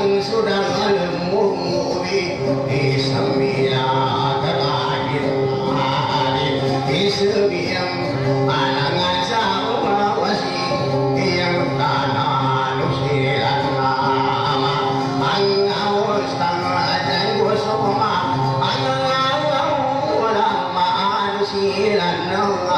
sudah menemui Islamia terakhir hari Islam panangan sama wasi yang tanah nusiran nama angawas tangan gosoma angawas ulama nusiran nama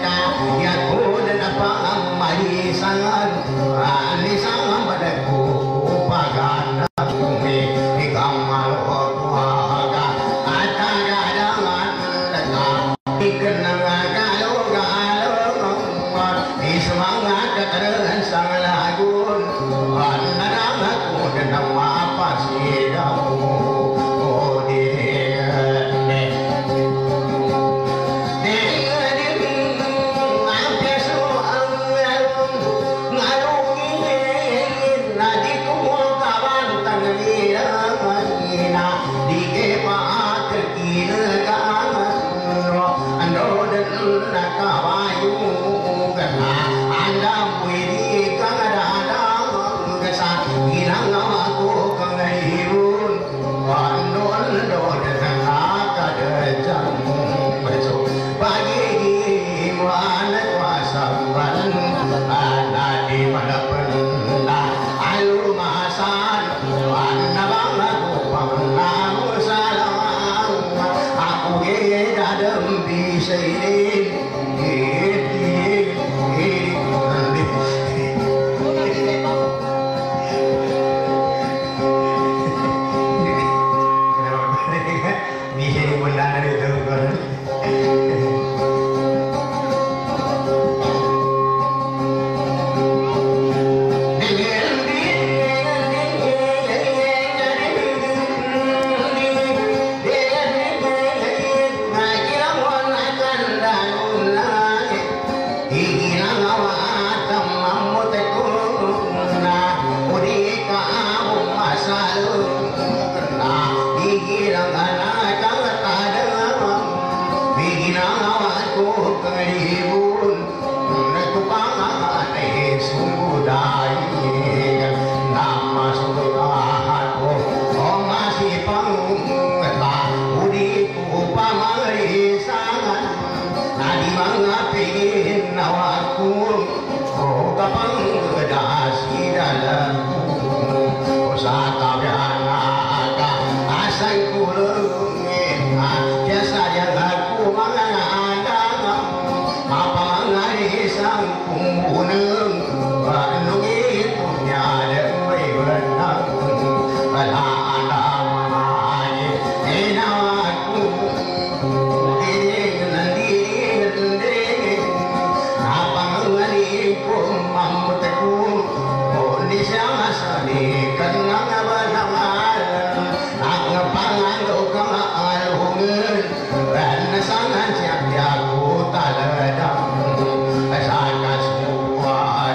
Sangan siap jago tak ledam, sangat semua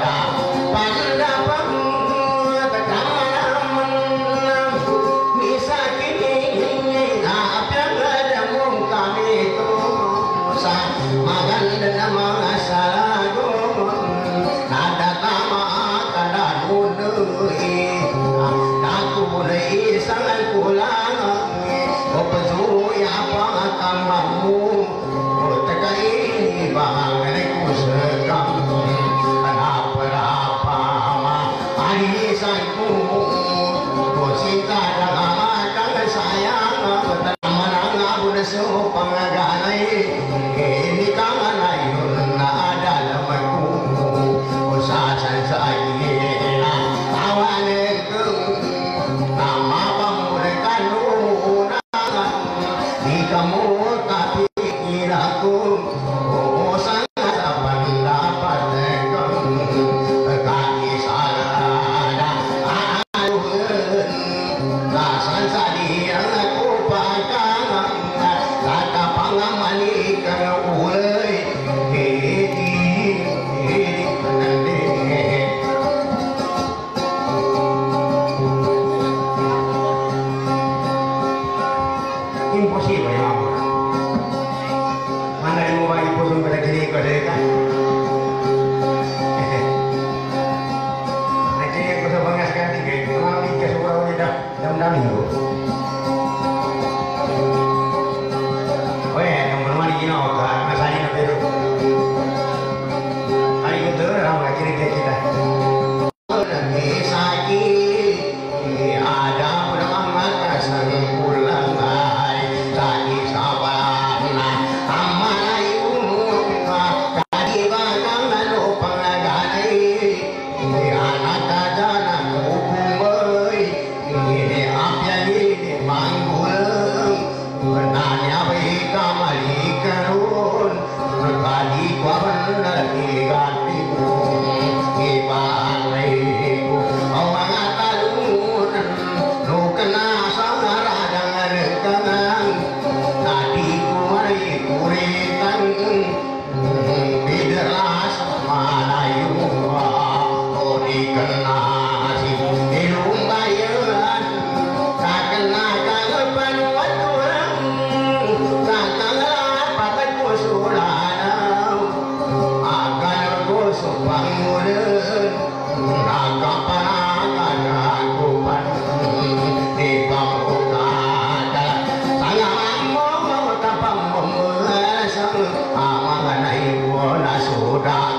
bangunan naga pangan kupan di pamuka sangat mau tapang memasang amangan ibu nasudah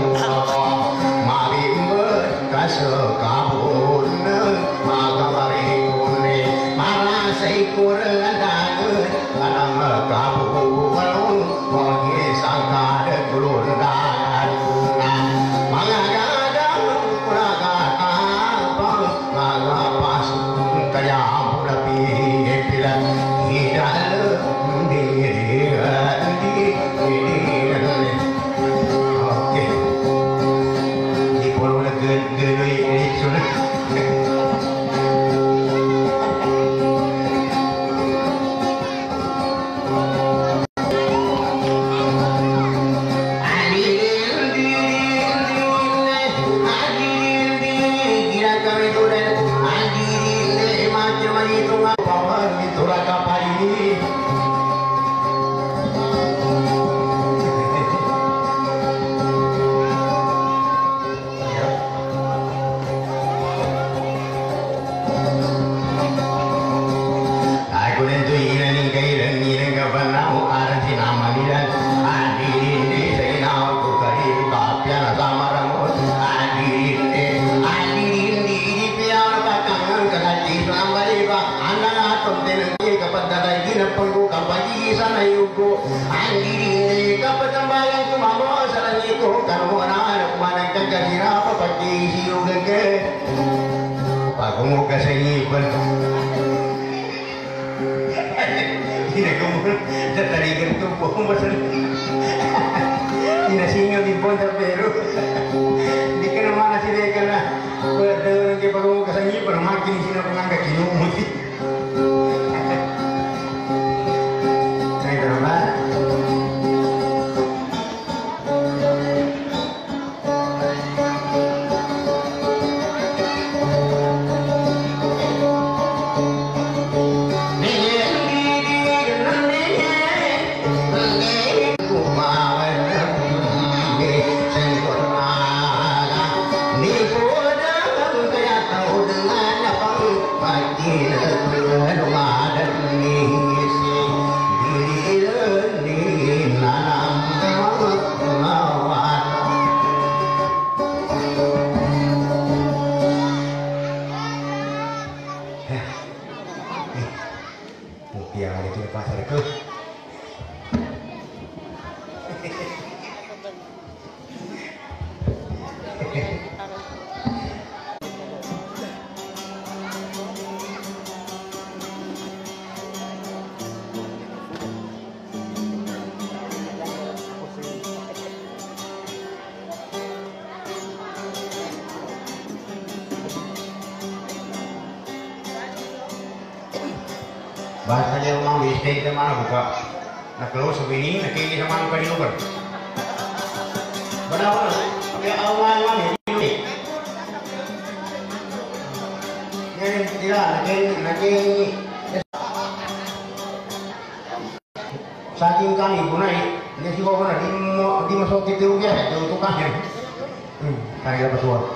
mari berkas kabun magawari kune marasai kurang kanang kabun bagi sangka de gulundan mangadang kurang apa magapas kaya mulapi pilan hidal diri oke di pulau gede ini sudah bahasanya memang di stage mana buka nak keluar sebini nak kini sama apa di luar benar ya awal mana ini jadi tidak lagi saking kami punai ini sih kau pernah di masuk itu juga itu tukang kali dapat suara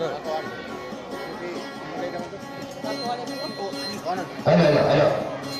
Halo, halo.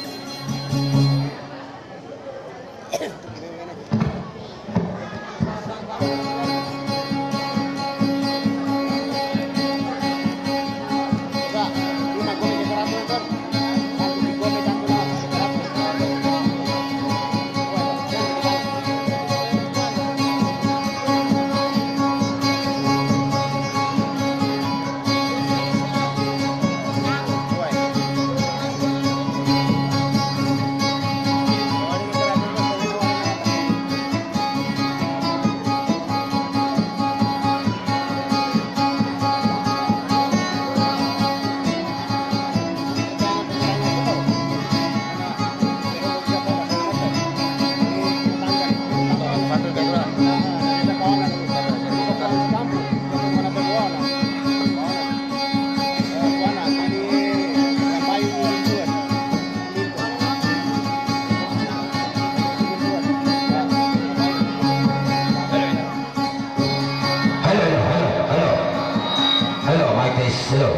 Hello.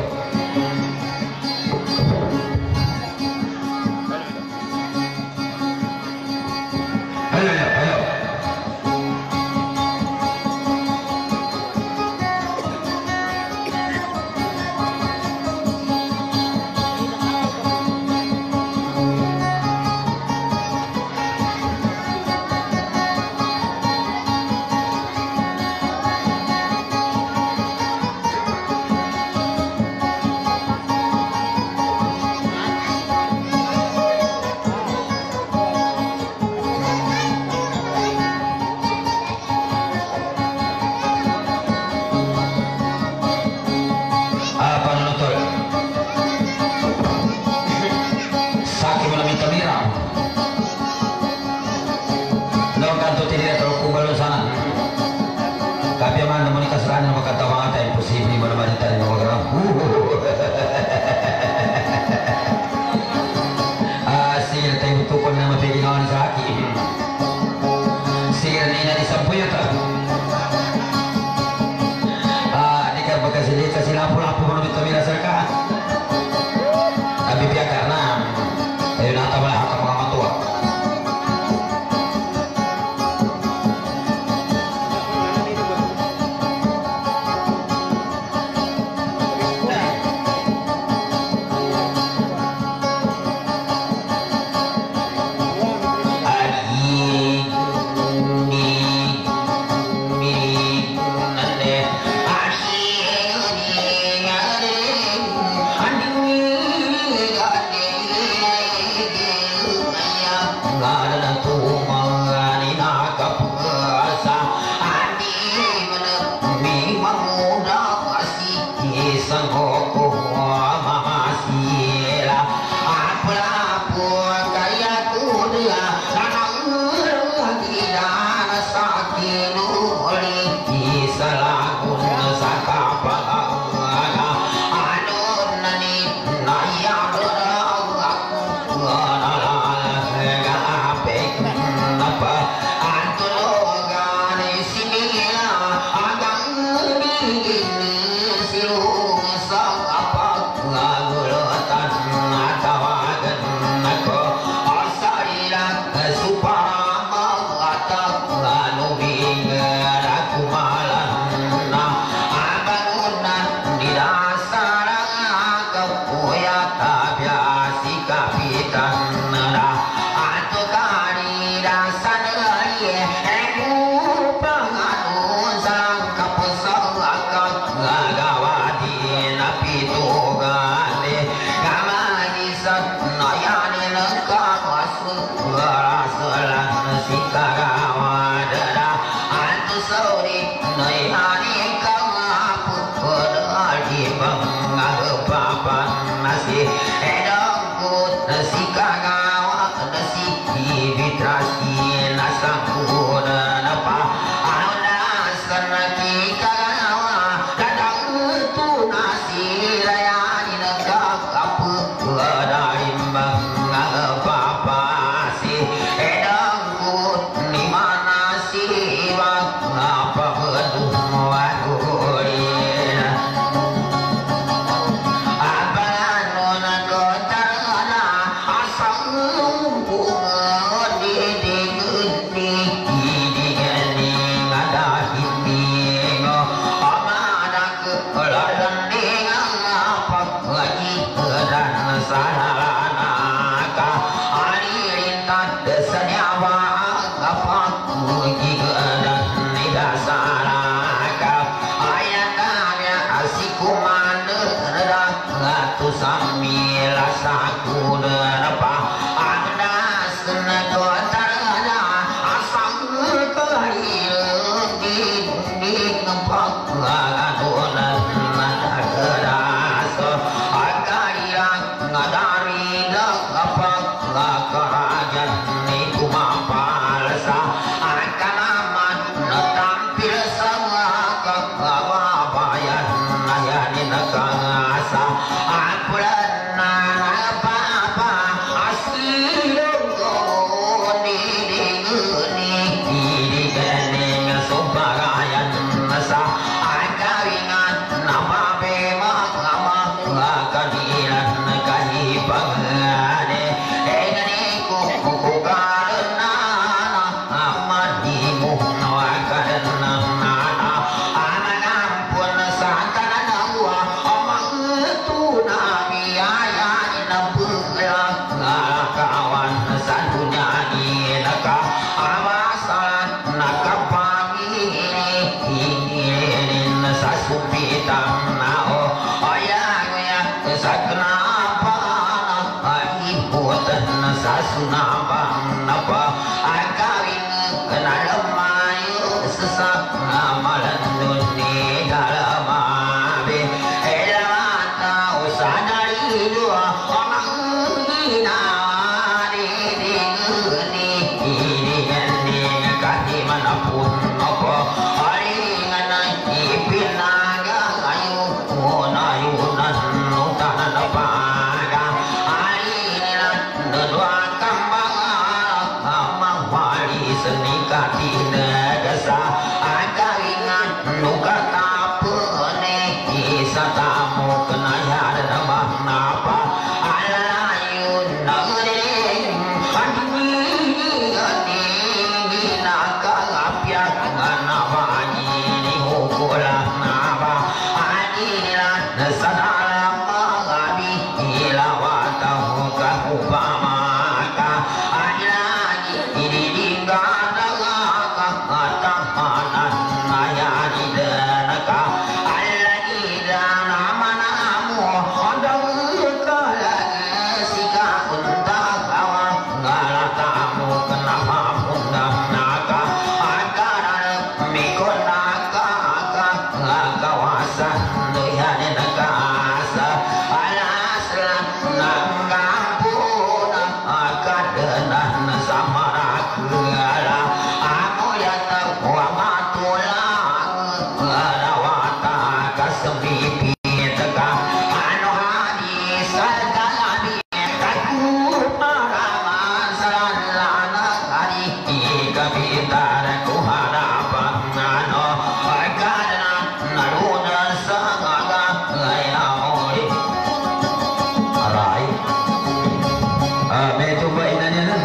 kumane ratu samila sakudepa anas negotarana asang kelail di pagladunan nadageras akaya ngadari lapag lakarajat ni kumapalsa akanaman natampil sa kakawabayan ayani nakangasa akulan na napapa asilong ko nidiganing subarayan sa agawingan namabema kanilan kahibangane engani kukukarana amanimu nawakarana ananampun santananawa amangetunami ayani nampulak kawan sandunyani naka amasan nakapanginin sasupitang nao ayang sagnapa ibutan sasunabang napa agawin kenalamayo sesak amalan dunia dalamabe elamata usadari dua orang hinani ini kaki manapun apa aringan ipinaga ayu ayunan utanan pada aringan dua kambang amang wali senikati negasa akaringan nuka tapene isatamu kenayar nama napa alayun nagering andini nakalapiak nganabani ni hukulah naba anilan sadalam magabi ilawatahu kahupamaka anilani ididinggadalaka atamanan ayani danaka alladina namanamu ondang sika untagawa ngalatamu kenapa pundang naka akaran mikonaka kawasan doyane nakasa alaslan nangampuna akadenan samarakala amoyata wa matulang arawata kasemipi teka anu hadis sadalabi kakuparaman salalana hari ikabitar kuharapan ano akadana naruna sangaga ayamori arai medyo ba inanyanan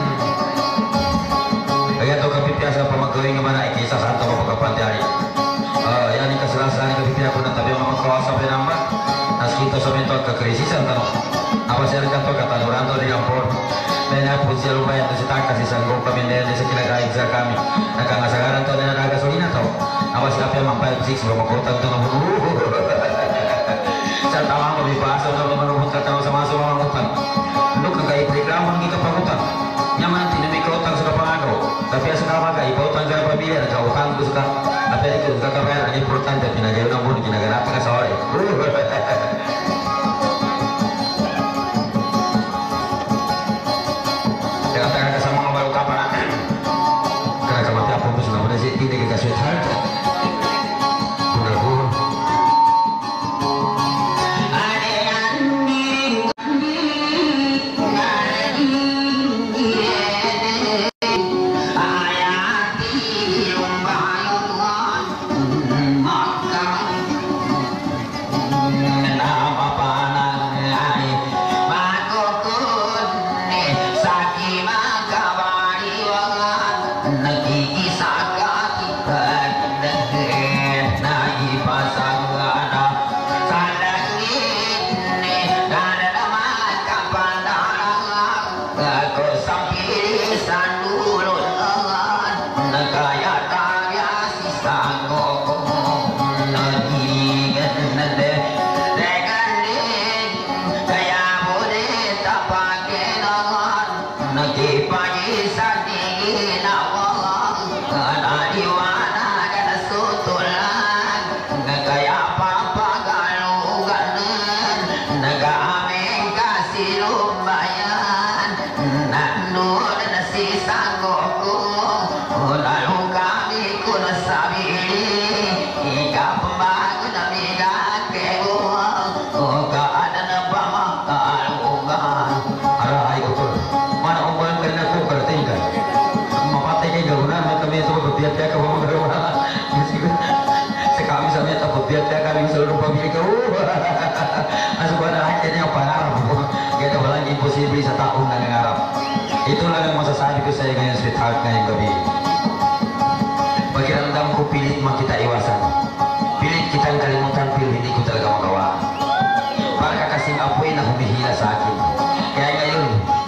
kaya to kapitiasa pamagawing mana ikisa sa ato kapagkapantari yan yung kasalasan ni kapitya ko na tabi ang makakawasa pa naman naskito sa minto at kakrisisan tanong apa siya rin kanto katanurando rin ang por dahil po siya lumayan na si Taka si Sanggong kami na sa kinagaig sa kami nagkangasagaran to na nagasolina to apa siya pa mang 5-6 lumakotang to na sa tamang mabibasa na mamanubot ka tao sa mga sumamangutan nuk kagay reklamo ng ikapagutan nyaman tinamikotang sa kapangagaw tapi sa kamagay ipautang ka na pamilya nagkautang gusto ka tapi itu kakak ini importante pinajau namun kinaganap ka sa ore katakan ka sa mga baru kapan karena kamati apa pun sudah pada sih tidak kita sweetheart benar-benar saya ngayon sweetheart ngayong gabi. Pakiramdam ko pilit makita iwasan. Pilit kitang kalimutan pero hindi ko talaga magawa. Para kakasing apoy na humihila sa akin. Kaya ngayon,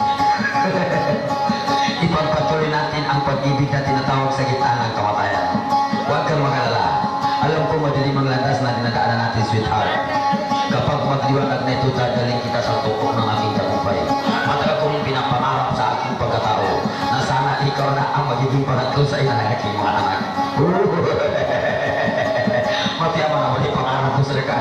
ipagpatuloy natin ang pag-ibig na tinatawag sa gitna ng kamatayan. Huwag kang magalala. Alam ko madilim ang landas na dinadaanan natin, sweetheart. Kapag magliwanag na ito, dadaling kita sa tukok ng aking tagumpay. Matagal kong pinapangarap sa aking pagkatao na sana ikaw na ang magiging pangatlo sa ilang aking mga anak. Matiyaman naman yung pangarap ko sa dekat.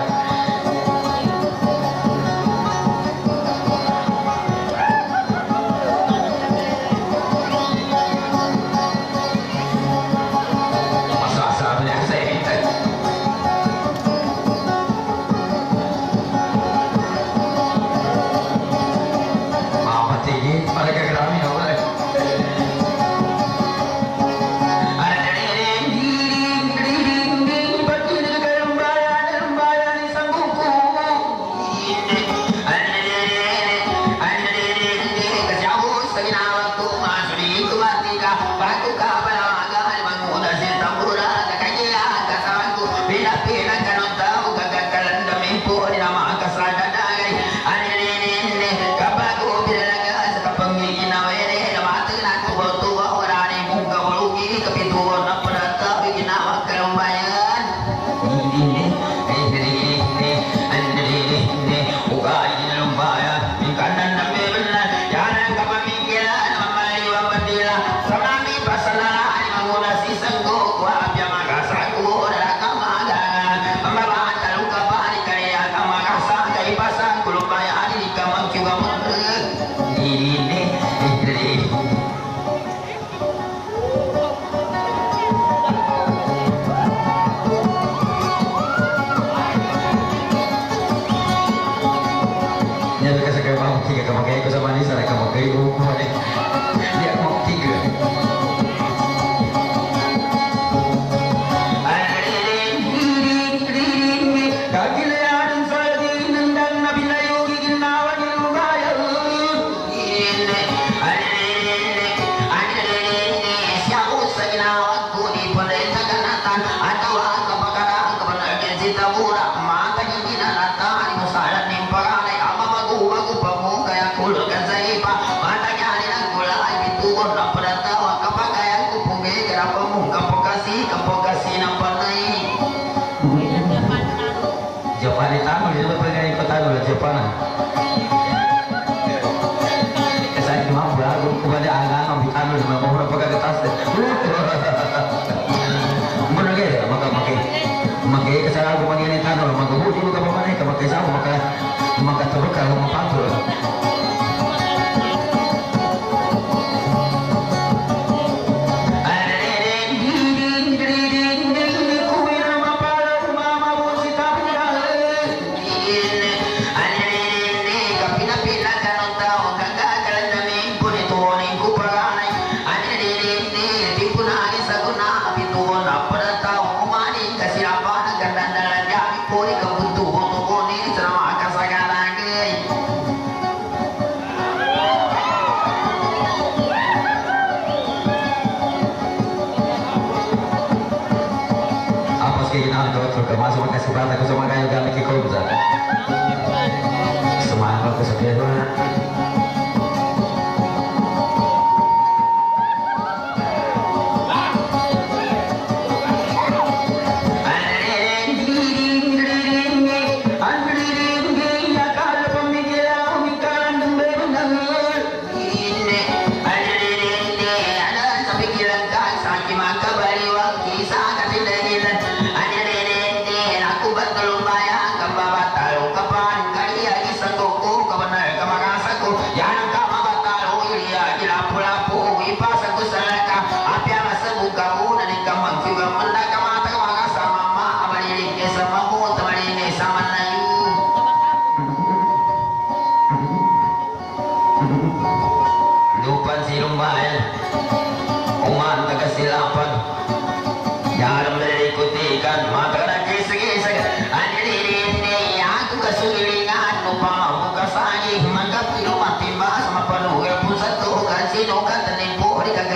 Sino ka tanin po, di ka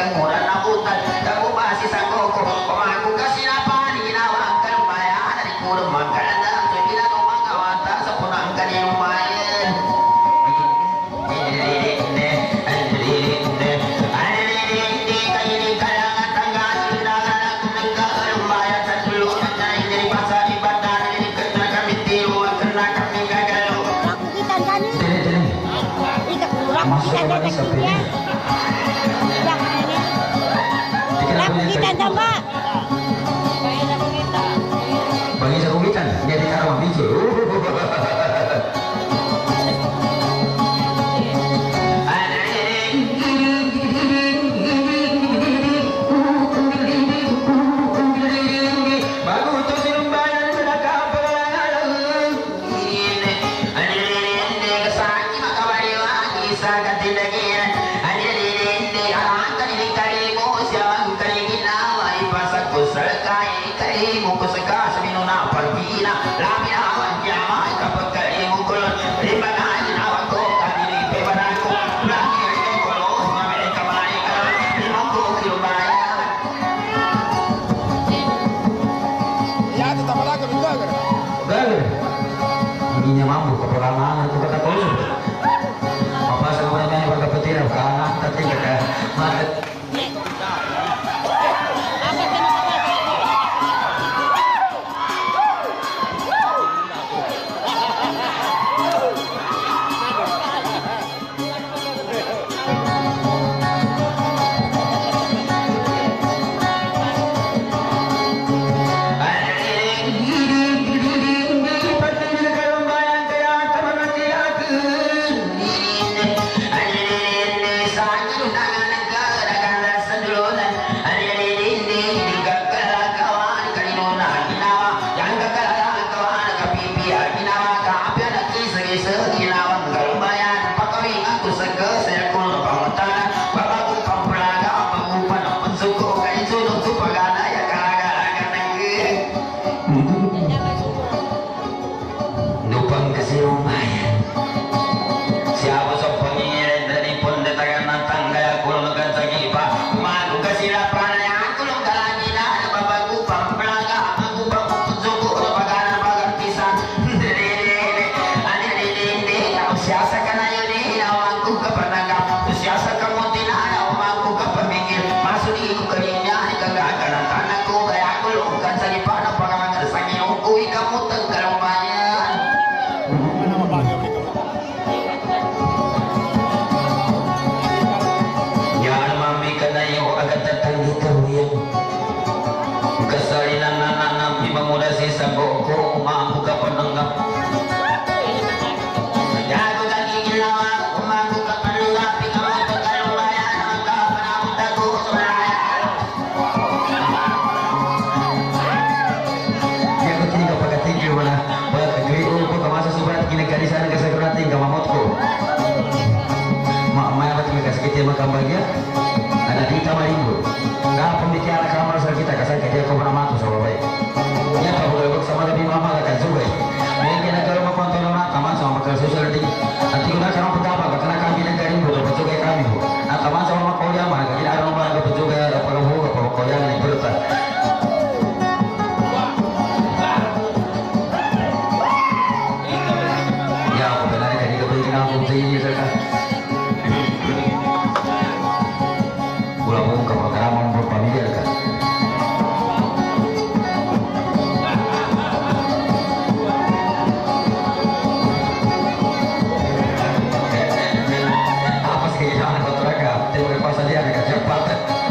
masuk ke mana sampai ini. Kita tambah. Bagi sakugitan, dia di arah biji. Giginya mampu keperangan itu kata kau. Apa sebenarnya warga petir kanan tapi kata mati. Nupang kasirumayan. Siapa sopongnya dari pun detakan tangga aku lekan sagipa. Malu kasira pranaya aku lekan lagi dah babaku pampelaga aku baku suku lepakan bagan pisang. Ade kau siasa kana yoni aku kepenangga. Siasa kamu tidak aku kepemikir. Masuk di kerinya kegagalan tanahku kayak aku lekan sagipa pakai sakit aku kamu tenggelam. Kesalinan anak pemuda sisa boko mampu ke penenggap. Jago kaki gila, mampu ke penenggap. Kamu terkadang bayar, maka penamut aku sebenarnya. Jago kini kau pakai tinggi mana? Buat negeri ulpu ke masa subat kini garisan kesegeran tinggal mamutku. Mak mak apa tinggal sekitar makam bahagia? Ada di kamar ibu. Nah pembicaraan kamar kita kasih kerja kau pernah matu sama baik. Ya kau boleh sama lebih mama akan juga. Mungkin kalau mau konten orang taman sama bakal sosial tinggi. Nanti kita sekarang betapa karena kami negara ini butuh petugas kami. Nah taman sama kau yang mana? Kita ada orang yang petugas apa kau yang ini berita. Ya aku benar dari kebaikan aku ini sekarang. Pulau ke program berpamilya kan. Apa sih yang kau terangkan? Terima kasih dia agak cepat.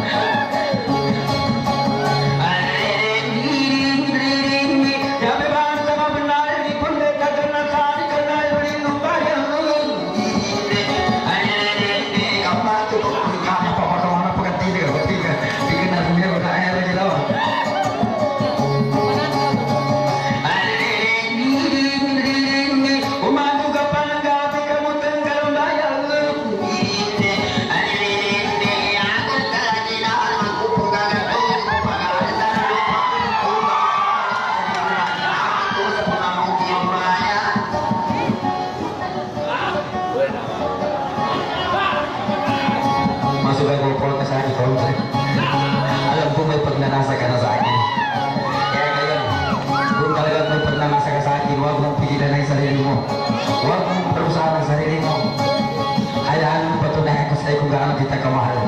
Masuk ke gopol ke sakit kalau alam pun may pagnanasa ka na sa akin. Kaya ngayon, kung talagang may pagnanasa ka sa akin, huwag mong pigilan ang sarili mo. Huwag mong parusahan ang sarili mo. Hayaan mong patunayan ko sa'yo kung gaano kita kamahal.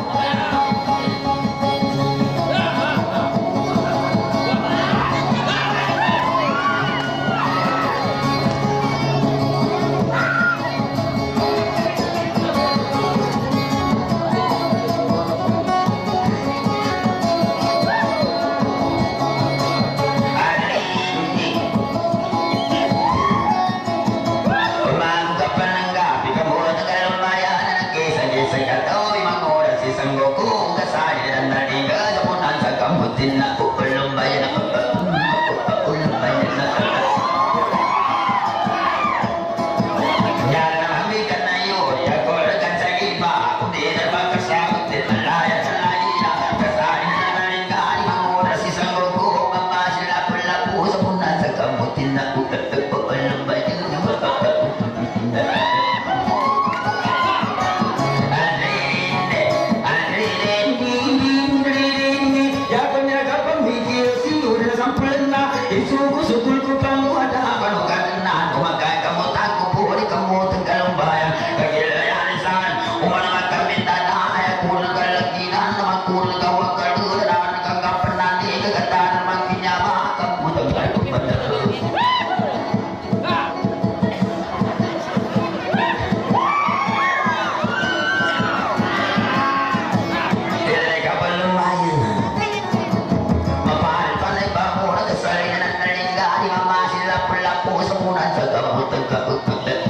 mau tegak utek.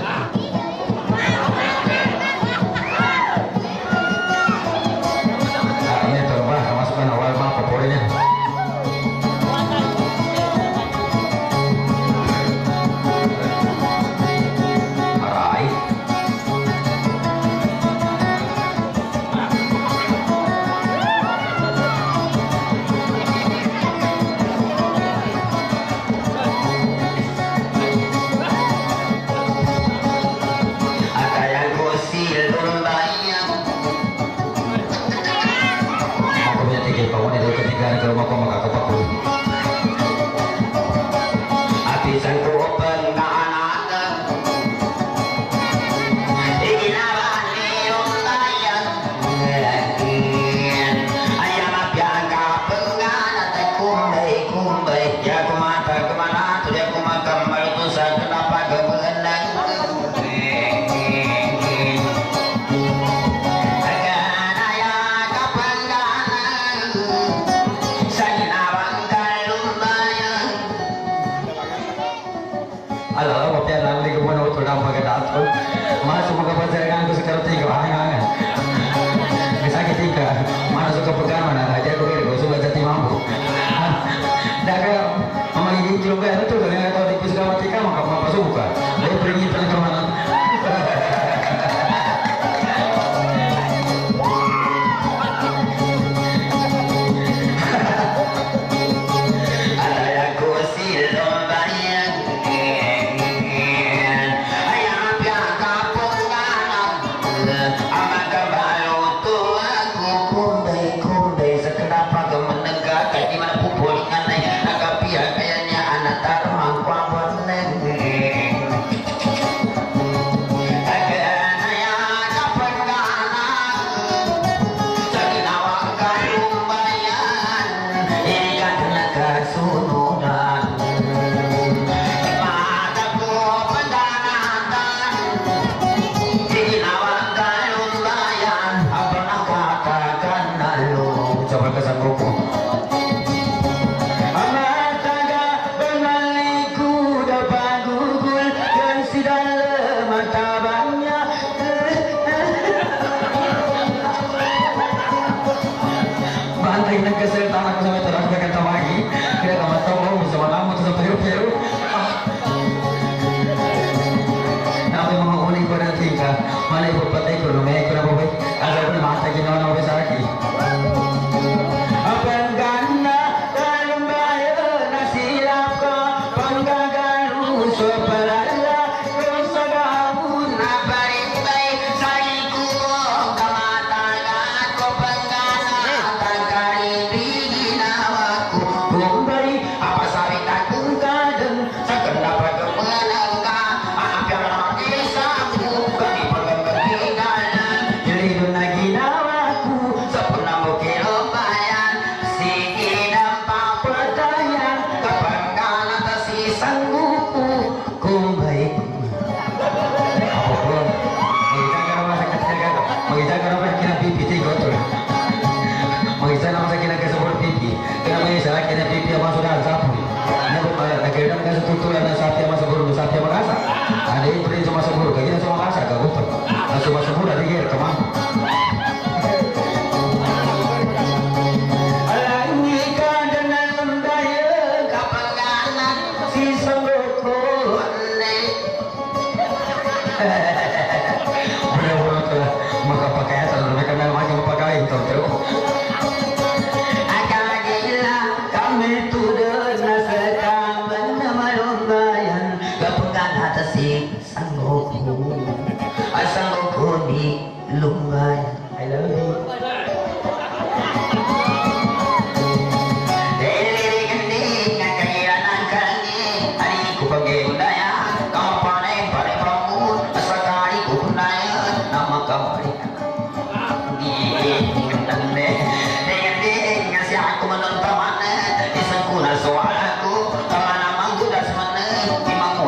Ini terbah masukkan awal mah favoritnya.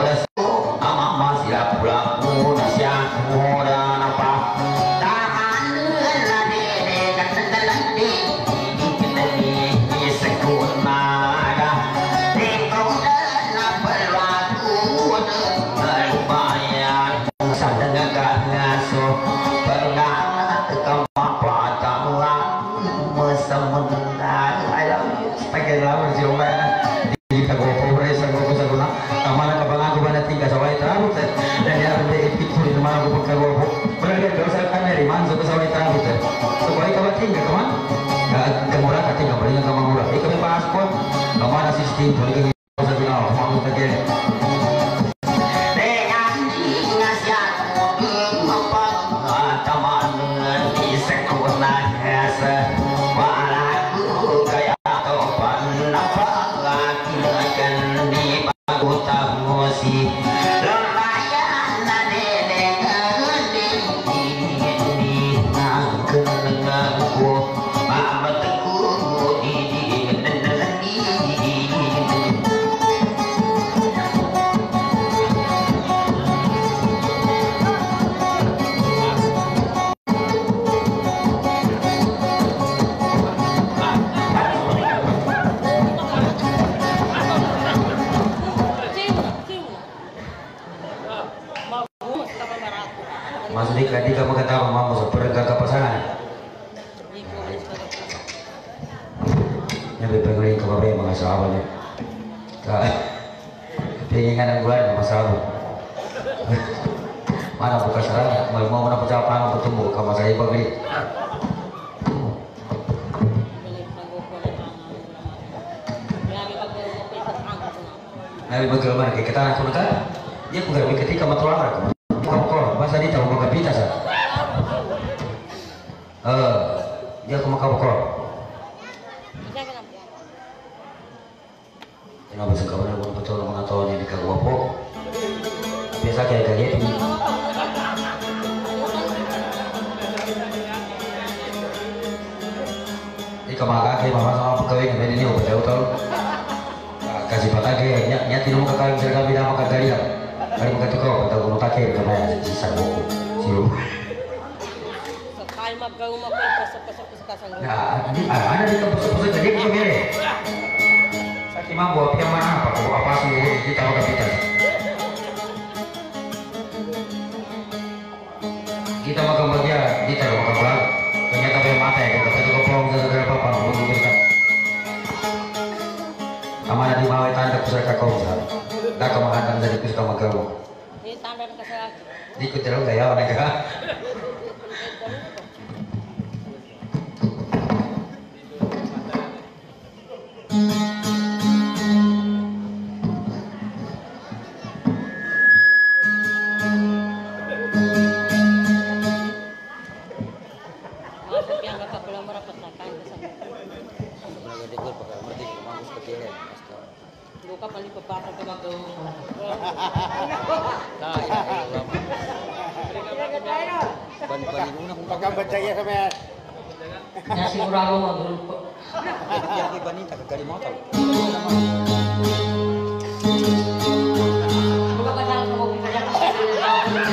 Tahan ya benda itu di rumah aku pakai gua berarti ada usaha kamera manzo ke sawit tang gitu so baik kawan tinggal kawan ke murah kati nggak boleh nggak murah itu kami bahas pun kemana sistem boleh ke usaha final mau kita ke dengan ngasih apa teman sempurna biasa walaku kayak topan apa lagi akan dibagutan musik maksudnya tadi kamu kata mampu seperti kakak pasangan ini berpengaruh ke bapak yang mengasah awalnya pengen bulan masalah mana buka sarang mau mana pecah apa bertumbuh kamu saya bagi nabi bagaimana kita anak kuda dia bukan ketika matulah kamu bahasa dia tahu bukan pita sah dia aku makan kok kenapa bisa kamu nak betul mengatau ni dekat wapo biasa kayak gitu ini kemarin kayak mama sama pegawai yang ini udah tahu kasih patah kayak nyati nama kakak yang kami nama kakak dia kali mengatakan kau tahu mau pakai karena sisa buku siu sekali mah kau mah pasok sekasang nah ini ada di tempat jadi begini sakit mah buat yang mana apa sih kita mau kapitan kita makan bagia kita makan belang ternyata punya mata ya kita juga pelong gara-gara apa begitu kan amanah di bawah tanda pusat kau misalnya dah kemahanan dari pusat kau ini tanda kesehatan ikut terus saya orang kah Nasi urago mah dulu. Ya di bani tak kali motor. Buka pasang sama kita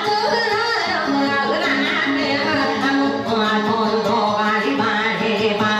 Bye.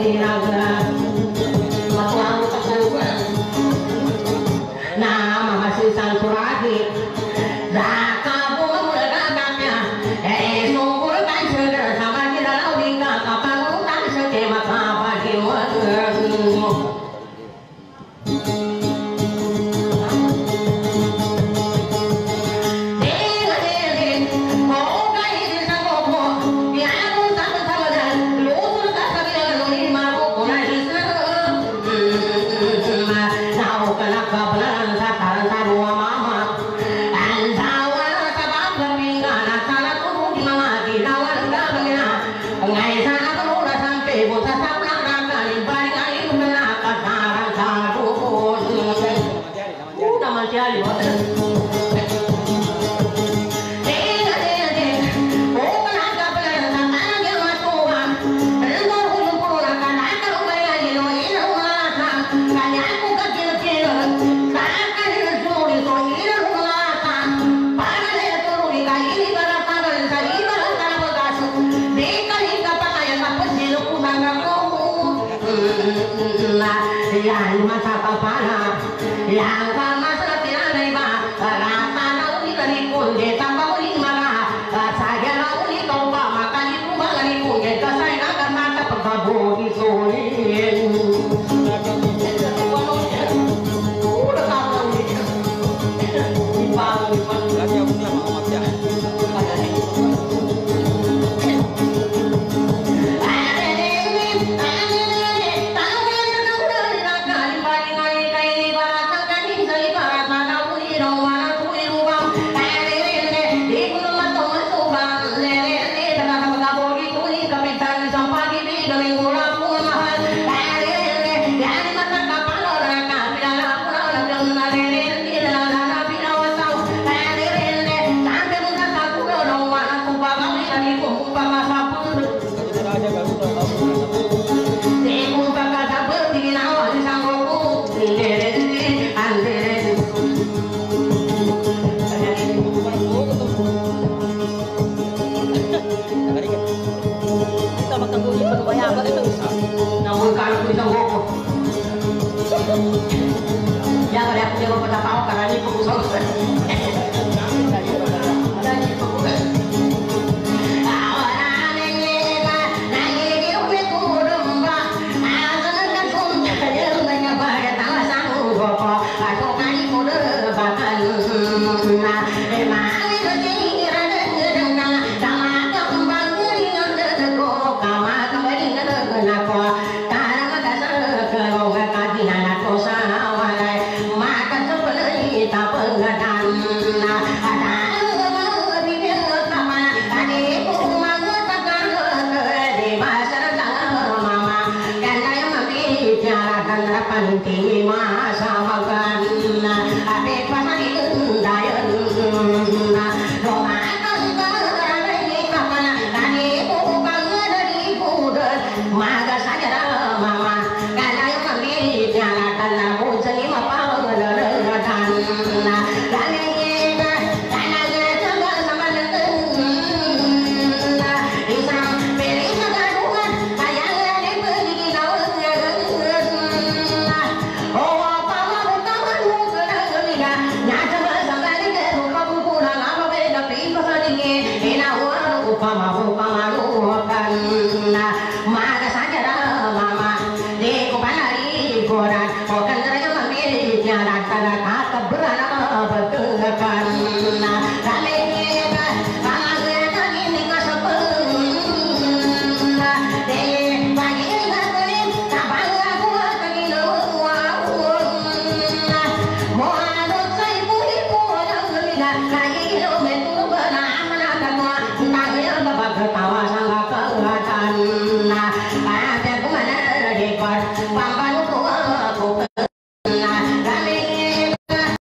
Panti masa